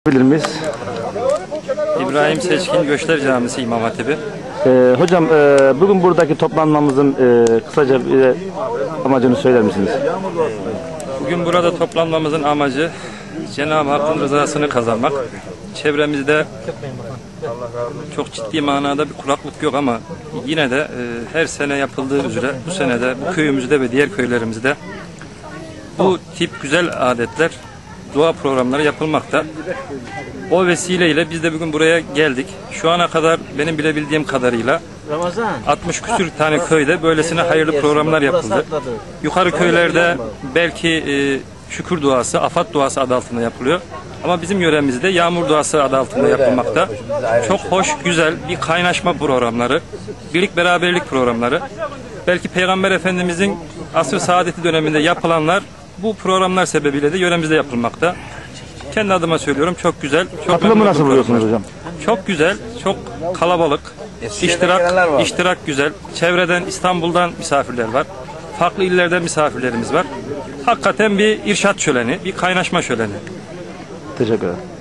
Bilir miyiz? İbrahim Seçkin Göçler Camisi İmam Hatibi. Hocam bugün buradaki toplanmamızın kısaca bir amacını söyler misiniz? Bugün burada toplanmamızın amacı Cenab-ı Hakk'ın rızasını kazanmak. Çevremizde çok ciddi manada bir kuraklık yok ama yine de her sene yapıldığı üzere bu sene de bu köyümüzde ve diğer köylerimizde bu tip güzel adetler, dua programları yapılmakta. O vesileyle biz de bugün buraya geldik. Şu ana kadar benim bilebildiğim kadarıyla 60 küsür tane köyde böylesine hayırlı programlar yapıldı. Yukarı köylerde belki şükür duası, afat duası adı altında yapılıyor. Ama bizim yöremizde yağmur duası adı altında yapılmakta. Çok hoş, güzel bir kaynaşma programları, birlik beraberlik programları. Belki Peygamber Efendimizin asr-ı saadeti döneminde yapılanlar bu programlar sebebiyle de yöremizde yapılmakta. Kendi adıma söylüyorum, çok güzel. Çok katılımı nasıl buluyorsunuz hocam? Çok güzel, çok kalabalık. İştirak güzel. Çevreden, İstanbul'dan misafirler var. Farklı illerden misafirlerimiz var. Hakikaten bir irşat şöleni, bir kaynaşma şöleni. Teşekkür ederim.